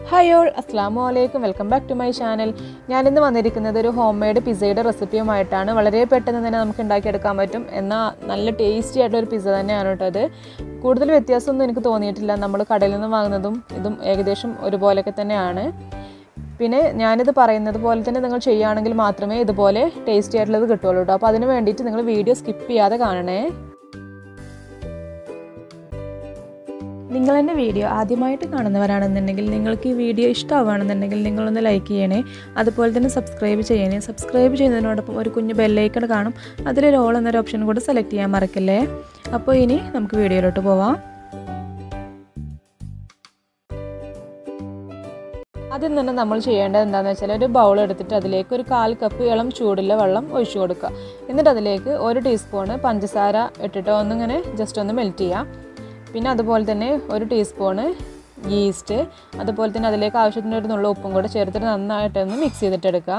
Hi all, അസ്സലാമു അലൈക്കും. Welcome back to my channel. ഞാനിന്ന് വന്നിരിക്കുന്നത് ഒരു ഹോം മെയ്ഡ് പിസ്സയുടെ റെസിപ്പിയുമായിട്ടാണ്. വളരെ പെട്ടെന്ന് തന്നെ നമുക്ക് ഉണ്ടാക്കിയെടുക്കാൻ പറ്റും, എന്നാൽ നല്ല ടേസ്റ്റി ആയിട്ടൊരു പിസ്സ തന്നെയാണ് കേട്ടോ അത്. കൂടുതൽ വ്യത്യാസമൊന്നും എനിക്ക് തോന്നിയിട്ടില്ല. നമ്മൾ കടയിൽ നിന്ന് വാങ്ങുന്നതും ഇതും ഏകദേശം ഒരുപോലെയൊക്കെ തന്നെയാണ്. പിന്നെ ഞാനിത് പറയുന്നത് പോലെ തന്നെ നിങ്ങൾ ചെയ്യുകയാണെങ്കിൽ മാത്രമേ ഇതുപോലെ ടേസ്റ്റി ആയിട്ടുള്ളത് കിട്ടുള്ളൂ കേട്ടോ. അപ്പോൾ അതിന് വേണ്ടിയിട്ട് നിങ്ങൾ വീഡിയോ സ്കിപ്പ് ചെയ്യാതെ കാണണേ. നിങ്ങൾ എൻ്റെ വീഡിയോ ആദ്യമായിട്ട് കാണുന്നവരാണെന്നുണ്ടെങ്കിൽ നിങ്ങൾക്ക് ഈ വീഡിയോ ഇഷ്ടമാവുകയാണെന്നുണ്ടെങ്കിൽ നിങ്ങളൊന്ന് ലൈക്ക് ചെയ്യണേ. അതുപോലെ തന്നെ സബ്സ്ക്രൈബ് ചെയ്യണേ. സബ്സ്ക്രൈബ് ചെയ്യുന്നതിനോടൊപ്പം ഒരു കുഞ്ഞ് ബെല്ലൈക്കൺ കാണും, അതിലൊരു ഓൾ എന്നൊരു ഓപ്ഷൻ കൂടെ സെലക്ട് ചെയ്യാൻ മറക്കല്ലേ. അപ്പോൾ ഇനി നമുക്ക് വീഡിയോയിലോട്ട് പോവാം. ആദ്യം തന്നെ നമ്മൾ ചെയ്യേണ്ടത് എന്താണെന്ന് വെച്ചാൽ ഒരു ബൗൾ എടുത്തിട്ട് അതിലേക്ക് ഒരു 1/4 കപ്പ് ഇളം ചൂടുള്ള വെള്ളം ഒഴിച്ചു കൊടുക്കുക. എന്നിട്ട് അതിലേക്ക് 1 ടീസ്പൂണ് പഞ്ചസാര ഇട്ടിട്ട് ഒന്നിങ്ങനെ ജസ്റ്റ് ഒന്ന് മെൽറ്റ് ചെയ്യാം. പിന്നെ അതുപോലെ തന്നെ 1 ടീസ്പൂണ് ഈസ്റ്റ്, അതുപോലെ തന്നെ അതിലേക്ക് ആവശ്യത്തിന് ഒരു നുള്ള ഉപ്പും കൂടെ ചേർത്തിട്ട് നന്നായിട്ടൊന്ന് മിക്സ് ചെയ്തിട്ടെടുക്കുക.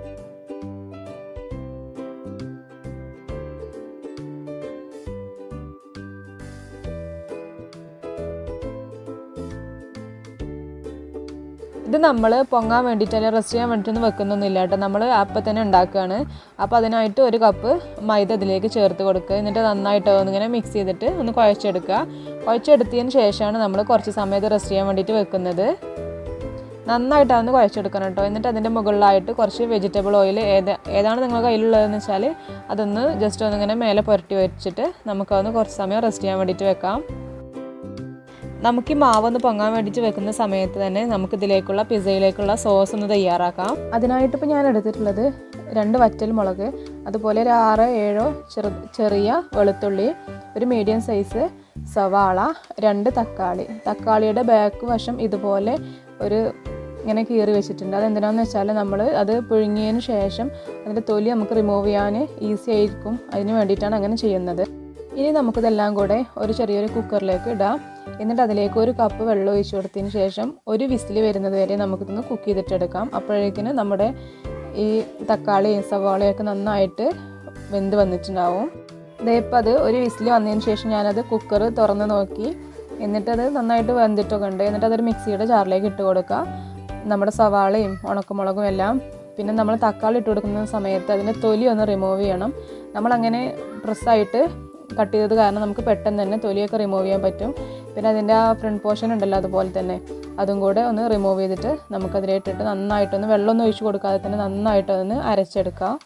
ഇത് നമ്മൾ പൊങ്ങാൻ വേണ്ടിയിട്ട് അല്ലെങ്കിൽ റെസ്റ്റ് ചെയ്യാൻ വേണ്ടിയിട്ടൊന്നും വെക്കുന്നൊന്നുമില്ല കേട്ടോ. നമ്മൾ അപ്പം തന്നെ ഉണ്ടാക്കുകയാണ്. അപ്പോൾ അതിനായിട്ട് 1 കപ്പ് മൈദ അതിലേക്ക് ചേർത്ത് കൊടുക്കുക. എന്നിട്ട് നന്നായിട്ട് ഒന്നിങ്ങനെ മിക്സ് ചെയ്തിട്ട് ഒന്ന് കുഴച്ചെടുക്കുക. കുഴച്ചെടുത്തതിന് ശേഷമാണ് നമ്മൾ കുറച്ച് സമയത്ത് റെസ്റ്റ് ചെയ്യാൻ വേണ്ടിയിട്ട് വെക്കുന്നത്. നന്നായിട്ട് അതൊന്ന് കുഴച്ചെടുക്കണം കേട്ടോ. എന്നിട്ട് അതിൻ്റെ മുകളിലായിട്ട് കുറച്ച് വെജിറ്റബിൾ ഓയിൽ ഏതാണ് നിങ്ങളുടെ കയ്യിലുള്ളതെന്ന് വെച്ചാൽ അതൊന്ന് ജസ്റ്റ് ഒന്നിങ്ങനെ മേലെ പുരട്ടി വെച്ചിട്ട് നമുക്കതൊന്ന് കുറച്ച് സമയം റെസ്റ്റ് ചെയ്യാൻ വേണ്ടിയിട്ട് വെക്കാം. നമുക്ക് ഈ മാവൊന്ന് പൊങ്ങാൻ വേണ്ടിയിട്ട് വെക്കുന്ന സമയത്ത് തന്നെ നമുക്കിതിലേക്കുള്ള പിസ്സയിലേക്കുള്ള സോസ് ഒന്ന് തയ്യാറാക്കാം. അതിനായിട്ട് ഇപ്പോൾ ഞാൻ എടുത്തിട്ടുള്ളത് 2 വറ്റൽമുളക്, അതുപോലെ ഒരു 6-7 ചെറിയ വെളുത്തുള്ളി, ഒരു മീഡിയം സൈസ് സവാള, 2 തക്കാളിയുടെ ബാക്ക് വശം ഇതുപോലെ ഇങ്ങനെ കീറി വെച്ചിട്ടുണ്ട്. അതെന്തിനാണെന്ന് വെച്ചാൽ നമ്മൾ അത് പുഴുങ്ങിയതിന് ശേഷം അതിൻ്റെ തൊലി നമുക്ക് റിമൂവ് ചെയ്യാൻ ഈസി ആയിരിക്കും. അതിന് വേണ്ടിയിട്ടാണ് അങ്ങനെ ചെയ്യുന്നത്. ഇനി നമുക്കിതെല്ലാം കൂടെ ഒരു ചെറിയൊരു കുക്കറിലേക്ക് ഇടാം. എന്നിട്ട് അതിലേക്ക് 1 കപ്പ് വെള്ളം ഒഴിച്ചു കൊടുത്തതിന് ശേഷം ഒരു വിസിൽ വരുന്നത് വരെ നമുക്കിതൊന്ന് കുക്ക് ചെയ്തിട്ടെടുക്കാം. അപ്പോഴേക്കിന് നമ്മുടെ ഈ തക്കാളിയും സവാളയൊക്കെ നന്നായിട്ട് വെന്ത് വന്നിട്ടുണ്ടാവും. ഇതേപ്പോൾ അത് ഒരു വിസിൽ വന്നതിന് ശേഷം ഞാനത് കുക്കർ തുറന്ന് നോക്കി. എന്നിട്ടത് നന്നായിട്ട് വെന്തിട്ടൊക്കെ ഉണ്ട്. എന്നിട്ട് അതൊരു മിക്സിയുടെ ജാറിലേക്ക് ഇട്ട് കൊടുക്കുക. നമ്മുടെ സവാളയും ഉണക്കമുളകും എല്ലാം, പിന്നെ നമ്മൾ തക്കാളി ഇട്ട് കൊടുക്കുന്ന സമയത്ത് അതിൻ്റെ തൊലി ഒന്ന് റിമൂവ് ചെയ്യണം. നമ്മളങ്ങനെ പ്രസ്സായിട്ട് കട്ട് ചെയ്തത് കാരണം നമുക്ക് പെട്ടെന്ന് തന്നെ തൊലിയൊക്കെ റിമൂവ് ചെയ്യാൻ പറ്റും. പിന്നെ അതിൻ്റെ ആ ഫ്രണ്ട് പോർഷൻ ഉണ്ടല്ലോ, അതുപോലെ തന്നെ അതും കൂടെ ഒന്ന് റിമൂവ് ചെയ്തിട്ട് നമുക്കതിലേട്ടിട്ട് നന്നായിട്ടൊന്ന് വെള്ളമൊന്നും ഒഴിച്ച് കൊടുക്കാതെ തന്നെ നന്നായിട്ടൊന്ന് അരച്ചെടുക്കാം.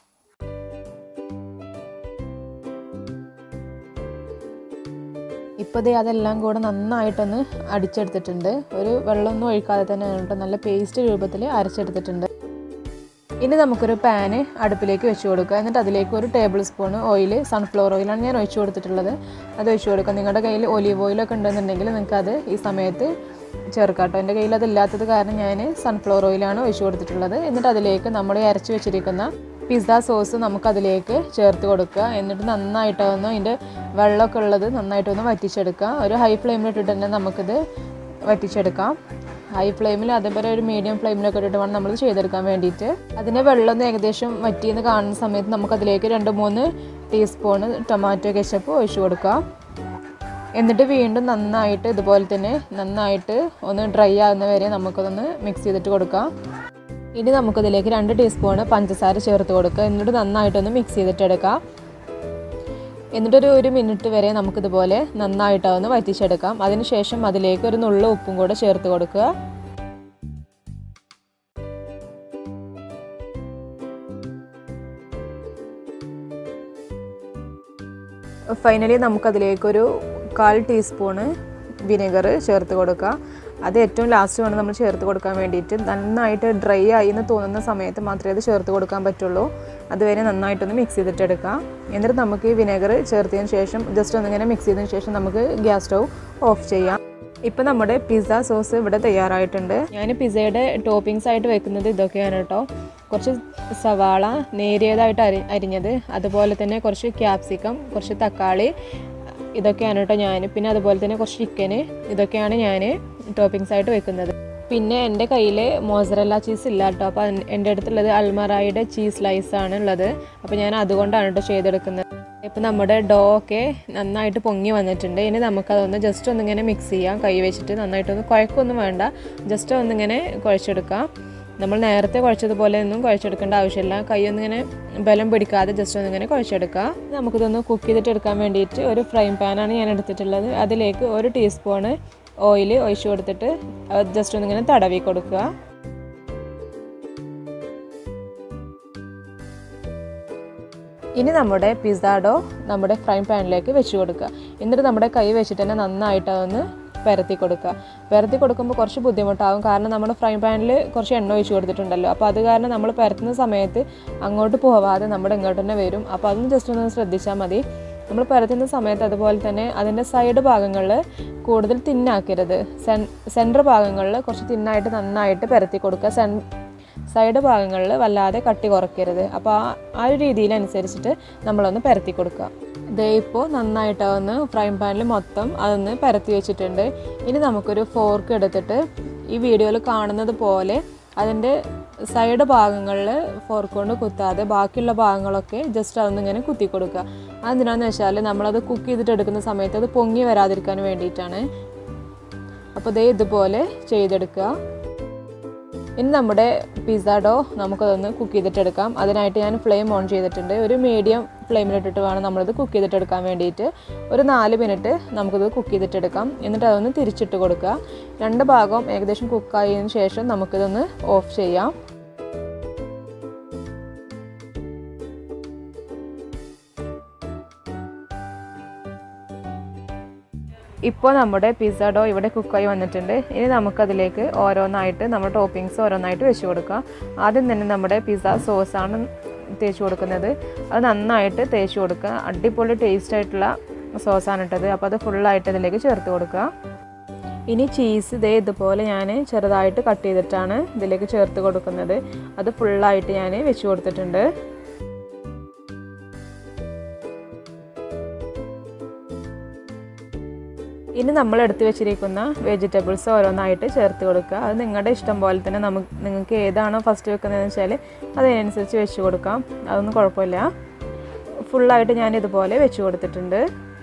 ഇപ്പോൾ അതെല്ലാം കൂടെ നന്നായിട്ടൊന്ന് അടിച്ചെടുത്തിട്ടുണ്ട്. ഒരു വെള്ളമൊന്നും ഒഴിക്കാതെ തന്നെ നല്ല പേസ്റ്റ് രൂപത്തിൽ അരച്ചെടുത്തിട്ടുണ്ട്. ഇനി നമുക്കൊരു പാന് അടുപ്പിലേക്ക് വെച്ച് കൊടുക്കുക. എന്നിട്ട് അതിലേക്ക് 1 ടേബിൾ സ്പൂൺ ഓയിൽ, സൺഫ്ലവർ ഓയിലാണ് ഞാൻ ഒഴിച്ചു കൊടുത്തിട്ടുള്ളത്. അത് ഒഴിച്ചു കൊടുക്കുക. നിങ്ങളുടെ കയ്യിൽ ഒലീവ് ഓയിലൊക്കെ ഉണ്ടെന്നുണ്ടെങ്കിൽ നിങ്ങൾക്കത് ഈ സമയത്ത് ചേർക്കാം കേട്ടോ. എൻ്റെ കയ്യിൽ അതില്ലാത്തത് കാരണം ഞാൻ സൺഫ്ലവർ ഓയിലാണ് ഒഴിച്ചു കൊടുത്തിട്ടുള്ളത്. എന്നിട്ട് അതിലേക്ക് നമ്മൾ അരച്ച് വെച്ചിരിക്കുന്ന പിസ്സ സോസ് നമുക്കതിലേക്ക് ചേർത്ത് കൊടുക്കുക. എന്നിട്ട് നന്നായിട്ടൊന്ന് ഇതിൻ്റെ വെള്ളമൊക്കെ ഉള്ളത് നന്നായിട്ടൊന്ന് വറ്റിച്ചെടുക്കുക. ഒരു ഹൈ ഫ്ലെയിമിലിട്ടിട്ട് തന്നെ നമുക്കിത് വറ്റിച്ചെടുക്കാം. ഹൈ ഫ്ലെയിമിൽ അതേപോലെ ഒരു മീഡിയം ഫ്ലെയിമിലൊക്കെ ഇട്ടിട്ട് വേണം നമ്മൾ ചെയ്തെടുക്കാൻ വേണ്ടിയിട്ട്. അതിൻ്റെ വെള്ളം ഏകദേശം വറ്റിയെന്ന് കാണുന്ന സമയത്ത് നമുക്കതിലേക്ക് 2-3 ടീസ്പൂണ് ടൊമാറ്റോ കെച്ചപ്പ് ഒഴിച്ചു കൊടുക്കാം. എന്നിട്ട് വീണ്ടും നന്നായിട്ട് ഇതുപോലെ തന്നെ നന്നായിട്ട് ഒന്ന് ഡ്രൈ ആകുന്ന വരെ നമുക്കതൊന്ന് മിക്സ് ചെയ്തിട്ട് കൊടുക്കാം. ഇനി നമുക്കതിലേക്ക് 2 ടീസ്പൂണ് പഞ്ചസാര ചേർത്ത് കൊടുക്കുക. എന്നിട്ട് നന്നായിട്ടൊന്ന് മിക്സ് ചെയ്തിട്ടെടുക്കാം. എന്നിട്ടൊരു 1 മിനിറ്റ് വരെ നമുക്കിതുപോലെ നന്നായിട്ടൊന്ന് വറ്റിച്ചെടുക്കാം. അതിനുശേഷം അതിലേക്ക് ഒരു നുള്ള ഉപ്പും കൂടെ ചേർത്ത് കൊടുക്കുക. ഫൈനലി നമുക്കതിലേക്കൊരു 1/4 ടീസ്പൂണ് വിനെഗർ ചേർത്ത് കൊടുക്കുക. അത് ഏറ്റവും ലാസ്റ്റ് വേണം നമ്മൾ ചേർത്ത് കൊടുക്കാൻ വേണ്ടിയിട്ട്. നന്നായിട്ട് ഡ്രൈ ആയി എന്ന് തോന്നുന്ന സമയത്ത് മാത്രമേ അത് ചേർത്ത് കൊടുക്കാൻ പറ്റുള്ളൂ. അതുവരെ നന്നായിട്ടൊന്ന് മിക്സ് ചെയ്തിട്ടെടുക്കാം. എന്നിട്ട് നമുക്ക് ഈ വിനെഗർ ചേർത്തതിന് ശേഷം ജസ്റ്റ് ഒന്നിങ്ങനെ മിക്സ് ചെയ്തതിന് ശേഷം നമുക്ക് ഗ്യാസ് സ്റ്റൗ ഓഫ് ചെയ്യാം. ഇപ്പോൾ നമ്മുടെ പിസ്സ സോസ് ഇവിടെ തയ്യാറായിട്ടുണ്ട്. ഞാൻ പിസ്സയുടെ ടോപ്പിങ്സ് ആയിട്ട് വെക്കുന്നത് ഇതൊക്കെയാണ് കേട്ടോ. കുറച്ച് സവാള നേരിയതായിട്ട് അരിഞ്ഞത്, അതുപോലെ തന്നെ കുറച്ച് ക്യാപ്സിക്കം, കുറച്ച് തക്കാളി, ഇതൊക്കെയാണ് കേട്ടോ ഞാൻ. പിന്നെ അതുപോലെ തന്നെ കുറച്ച് ചിക്കന്, ഇതൊക്കെയാണ് ഞാൻ ടോപ്പിങ്സ് ആയിട്ട് വെക്കുന്നത്. പിന്നെ എൻ്റെ കയ്യിൽ മോസറല്ല ചീസ് ഇല്ല കേട്ടോ. അപ്പോൾ എൻ്റെ അടുത്തുള്ളത് അൽമറായുടെ ചീസ് സ്ലൈസ് ആണ് ഉള്ളത്. അപ്പോൾ ഞാൻ അതുകൊണ്ടാണ് കേട്ടോ ചെയ്തെടുക്കുന്നത്. ഇപ്പോൾ നമ്മുടെ ഡോ ഒക്കെ നന്നായിട്ട് പൊങ്ങി വന്നിട്ടുണ്ട്. ഇനി നമുക്കതൊന്ന് ജസ്റ്റ് ഒന്നിങ്ങനെ മിക്സ് ചെയ്യാം. കൈ വെച്ചിട്ട് നന്നായിട്ടൊന്ന് കുഴക്കൊന്നും വേണ്ട, ജസ്റ്റ് ഒന്നിങ്ങനെ കുഴച്ചെടുക്കാം. നമ്മൾ നേരത്തെ കുഴച്ചതുപോലെ ഒന്നും കുഴച്ചെടുക്കേണ്ട ആവശ്യമില്ല. കൈ ഒന്നിങ്ങനെ ബലം പിടിക്കാതെ ജസ്റ്റ് ഒന്നിങ്ങനെ കുഴച്ചെടുക്കുക. നമുക്കിതൊന്ന് കുക്ക് ചെയ്തിട്ട് എടുക്കാൻ വേണ്ടിയിട്ട് ഒരു ഫ്രൈ പാനാണ് ഞാൻ എടുത്തിട്ടുള്ളത്. അതിലേക്ക് 1 ടീസ്പൂണ് ഓയിൽ ഒഴിച്ചു കൊടുത്തിട്ട് ജസ്റ്റ് ഒന്നിങ്ങനെ തടവി കൊടുക്കുക. ഇനി നമ്മുടെ പിസ്സ ഡോ നമ്മുടെ ഫ്രൈ പാനിലേക്ക് വെച്ച് കൊടുക്കുക. എന്നിട്ട് നമ്മുടെ കൈ വെച്ചിട്ട് തന്നെ നന്നായിട്ട് അതൊന്ന് പരത്തി കൊടുക്കുക. പരത്തി കൊടുക്കുമ്പോൾ കുറച്ച് ബുദ്ധിമുട്ടാകും, കാരണം നമ്മൾ ഫ്രൈ പാനിൽ കുറച്ച് എണ്ണ ഒഴിച്ച് കൊടുത്തിട്ടുണ്ടല്ലോ. അപ്പോൾ അത് കാരണം നമ്മൾ പരത്തുന്ന സമയത്ത് അങ്ങോട്ട് പോവാതെ നമ്മുടെ ഇങ്ങോട്ട് തന്നെ വരും. അപ്പോൾ അതൊന്ന് ജസ്റ്റ് ഒന്ന് ശ്രദ്ധിച്ചാൽ മതി. നമ്മൾ പരത്തുന്ന സമയത്ത് അതുപോലെ തന്നെ അതിൻ്റെ സൈഡ് ഭാഗങ്ങളിൽ കൂടുതൽ തിന്നാക്കരുത്. സെൻറ്റർ ഭാഗങ്ങളിൽ കുറച്ച് തിന്നായിട്ട് നന്നായിട്ട് പരത്തി കൊടുക്കുക. സൈഡ് ഭാഗങ്ങളിൽ വല്ലാതെ കട്ടി കുറയ്ക്കരുത്. അപ്പോൾ ആ ഒരു രീതിയിലനുസരിച്ചിട്ട് നമ്മളൊന്ന് പരത്തി കൊടുക്കുക. ഇതേ ഇപ്പോൾ നന്നായിട്ട് ഒന്ന് ഫ്രൈ പാനിൽ മൊത്തം അതൊന്ന് പരത്തി വെച്ചിട്ടുണ്ട്. ഇനി നമുക്കൊരു ഫോർക്ക് എടുത്തിട്ട് ഈ വീഡിയോയിൽ കാണുന്നത് പോലെ അതിൻ്റെ സൈഡ് ഭാഗങ്ങളിൽ ഫോർക്ക് കൊണ്ട് കുത്താതെ ബാക്കിയുള്ള ഭാഗങ്ങളൊക്കെ ജസ്റ്റ് അതൊന്നിങ്ങനെ കുത്തി കൊടുക്കുക. അതെന്തിനാണെന്ന് വെച്ചാൽ നമ്മളത് കുക്ക് ചെയ്തിട്ട് എടുക്കുന്ന സമയത്ത് അത് പൊങ്ങി വരാതിരിക്കാൻ വേണ്ടിയിട്ടാണ്. അപ്പോൾ ഇതേ ഇതുപോലെ ചെയ്തെടുക്കുക. ഇനി നമ്മുടെ പിസ്സ ഡോ നമുക്കതൊന്ന് കുക്ക് ചെയ്തിട്ടെടുക്കാം. അതിനായിട്ട് ഞാൻ ഫ്ലെയിം ഓൺ ചെയ്തിട്ടുണ്ട്. ഒരു മീഡിയം ഫ്ലെയിമിലിട്ടിട്ട് വേണം നമ്മളിത് കുക്ക് ചെയ്തിട്ടെടുക്കാൻ വേണ്ടിയിട്ട്. ഒരു 4 മിനിറ്റ് നമുക്കിത് കുക്ക് ചെയ്തിട്ടെടുക്കാം. എന്നിട്ട് അതൊന്ന് തിരിച്ചിട്ട് കൊടുക്കുക. 2 ഭാഗവും ഏകദേശം കുക്കായതിനു ശേഷം നമുക്കിതൊന്ന് ഓഫ് ചെയ്യാം. ഇപ്പോൾ നമ്മുടെ പിസ്സ ഡോ ഇവിടെ കുക്കായി വന്നിട്ടുണ്ട്. ഇനി നമുക്കതിലേക്ക് ഓരോന്നായിട്ട് നമ്മുടെ ടോപ്പിങ്സ് ഓരോന്നായിട്ട് വെച്ച് കൊടുക്കാം. ആദ്യം തന്നെ നമ്മുടെ പിസ്സ സോസാണ് തേച്ച് കൊടുക്കുന്നത്. അത് നന്നായിട്ട് തേച്ച് കൊടുക്കുക. അടിപൊളി ടേസ്റ്റ് ആയിട്ടുള്ള സോസാണ് ഇട്ടത്. അപ്പോൾ അത് ഫുള്ളായിട്ട് ഇതിലേക്ക് ചേർത്ത് കൊടുക്കുക. ഇനി ചീസ് ഇതേ ഇതുപോലെ ഞാൻ ചെറുതായിട്ട് കട്ട് ചെയ്തിട്ടാണ് ഇതിലേക്ക് ചേർത്ത് കൊടുക്കുന്നത്. അത് ഫുള്ളായിട്ട് ഞാൻ വെച്ച് കൊടുത്തിട്ടുണ്ട്. ഇനി നമ്മൾ എടുത്തു വെച്ചിരിക്കുന്ന വെജിറ്റബിൾസ് ഓരോന്നായിട്ട് ചേർത്ത് കൊടുക്കുക. അത് നിങ്ങളുടെ ഇഷ്ടം പോലെ തന്നെ നിങ്ങൾക്ക് ഏതാണോ ഫസ്റ്റ് വെക്കുന്നതെന്ന് വെച്ചാൽ അതിനനുസരിച്ച് വെച്ച് കൊടുക്കാം. അതൊന്നും കുഴപ്പമില്ല. ഫുള്ളായിട്ട് ഞാൻ ഇതുപോലെ വെച്ച് കൊടുത്തിട്ടുണ്ട്.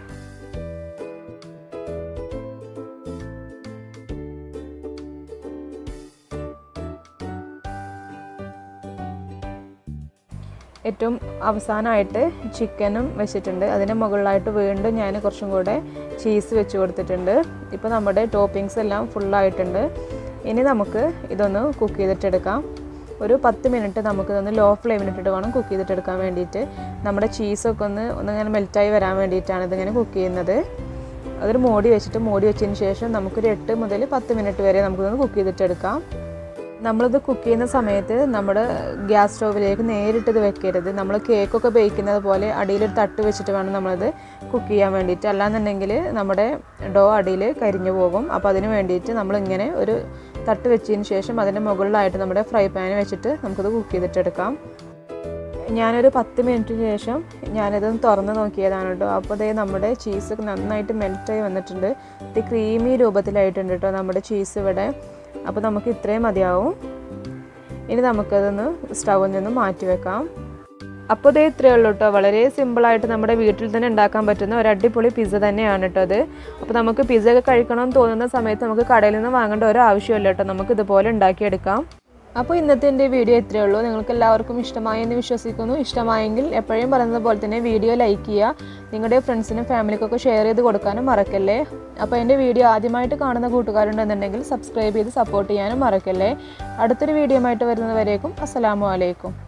ഏറ്റവും അവസാനമായിട്ട് ചിക്കനും വെച്ചിട്ടുണ്ട്. അതിന് മുകളിലായിട്ട് വീണ്ടും ഞാൻ കുറച്ചും കൂടെ ചീസ് വെച്ച് കൊടുത്തിട്ടുണ്ട്. ഇപ്പോൾ നമ്മുടെ ടോപ്പിങ്സ് എല്ലാം ഫുള്ളായിട്ടുണ്ട്. ഇനി നമുക്ക് ഇതൊന്ന് കുക്ക് ചെയ്തിട്ടെടുക്കാം. ഒരു 10 മിനിറ്റ് നമുക്കിതൊന്ന് ലോ ഫ്ലെയിമിലിട്ടിട്ട് വേണം കുക്ക് ചെയ്തിട്ടെടുക്കാൻ വേണ്ടിയിട്ട്. നമ്മുടെ ചീസൊക്കെ ഒന്നിങ്ങനെ മെൽറ്റായി വരാൻ വേണ്ടിയിട്ടാണ് ഇതിങ്ങനെ കുക്ക് ചെയ്യുന്നത്. അതൊരു മൂടി വെച്ചതിന് ശേഷം നമുക്കൊരു 8 മുതൽ 10 മിനിറ്റ് വരെ നമുക്കിതൊന്ന് കുക്ക് ചെയ്തിട്ടെടുക്കാം. നമ്മളിത് കുക്ക് ചെയ്യുന്ന സമയത്ത് നമ്മുടെ ഗ്യാസ് സ്റ്റൗവിലേക്ക് നേരിട്ട് ഇത് വെക്കരുത്. നമ്മൾ കേക്കൊക്കെ ബേക്കുന്നത് പോലെ അടിയിലൊരു തട്ട് വെച്ചിട്ട് വേണം നമ്മളത് കുക്ക് ചെയ്യാൻ വേണ്ടിയിട്ട്. അല്ലാന്നുണ്ടെങ്കിൽ നമ്മുടെ ഡോ അടിയിൽ കരിഞ്ഞു പോകും. അപ്പോൾ അതിന് വേണ്ടിയിട്ട് നമ്മളിങ്ങനെ ഒരു തട്ട് വെച്ചതിന് ശേഷം അതിൻ്റെ മുകളിലായിട്ട് നമ്മുടെ ഫ്രൈ പാൻ വെച്ചിട്ട് നമുക്കത് കുക്ക് ചെയ്തിട്ടെടുക്കാം. ഞാനൊരു 10 മിനിറ്റിന് ശേഷം ഞാനിതൊന്ന് തുറന്ന് നോക്കിയതാണ് കേട്ടോ. അപ്പോൾ അതേ നമ്മുടെ ചീസ് നന്നായിട്ട് മെൽറ്റായി വന്നിട്ടുണ്ട്. ഇത് ക്രീമി രൂപത്തിലായിട്ടുണ്ട് കേട്ടോ നമ്മുടെ ചീസ് ഇവിടെ. അപ്പോൾ നമുക്ക് ഇത്രയും മതിയാവും. ഇനി നമുക്കതൊന്ന് സ്റ്റൗവിൽ നിന്ന് മാറ്റി വെക്കാം. അപ്പോൾ ഇത് ഇത്രയേ ഉള്ളൂ കേട്ടോ. വളരെ സിമ്പിളായിട്ട് നമ്മുടെ വീട്ടിൽ തന്നെ ഉണ്ടാക്കാൻ പറ്റുന്ന ഒരു അടിപൊളി പിസ്സ തന്നെയാണ് കേട്ടോ അത്. അപ്പോൾ നമുക്ക് പിസ്സ ഒക്കെ കഴിക്കണമെന്ന് തോന്നുന്ന സമയത്ത് നമുക്ക് കടയിൽ നിന്ന് വാങ്ങേണ്ട ഒരു ആവശ്യമില്ല കേട്ടോ. നമുക്ക് ഇതുപോലെ ഉണ്ടാക്കിയെടുക്കാം. അപ്പോൾ ഇന്നത്തെ എൻ്റെ വീഡിയോ ഇത്രയേ ഉള്ളൂ. നിങ്ങൾക്ക് എല്ലാവർക്കും ഇഷ്ടമായെന്ന് വിശ്വസിക്കുന്നു. ഇഷ്ടമായെങ്കിൽ എപ്പോഴും പറയുന്നത് പോലെ തന്നെ വീഡിയോ ലൈക്ക് ചെയ്യുക. നിങ്ങളുടെ ഫ്രണ്ട്സിനും ഫാമിലിക്കൊക്കെ ഷെയർ ചെയ്ത് കൊടുക്കാനും മറക്കല്ലേ. അപ്പോൾ എൻ്റെ വീഡിയോ ആദ്യമായിട്ട് കാണുന്ന കൂട്ടുകാരുണ്ടെന്നുണ്ടെങ്കിൽ സബ്സ്ക്രൈബ് ചെയ്ത് സപ്പോർട്ട് ചെയ്യാനും മറക്കല്ലേ. അടുത്തൊരു വീഡിയോ ആയിട്ട് വരുന്നത് വരേക്കും അസ്സലാമു അലൈക്കും.